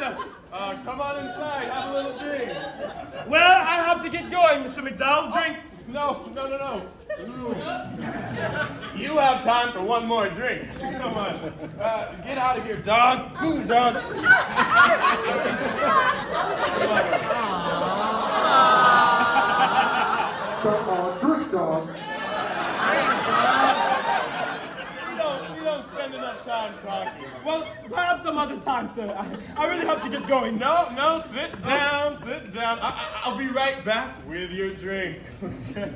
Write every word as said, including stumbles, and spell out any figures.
Uh, come on inside, have a little drink. Well, I have to get going, Mister McDowell. Drink. No, no, no, no. You have time for one more drink. Come on. Uh, get out of here, dog. Move, dog. Come on, drink, dog. We don't, we don't spend enough time talking. Well, perhaps some other time, sir. I, I really have to get going. No, no, sit down, sit down. I, I, I'll be right back with your drink.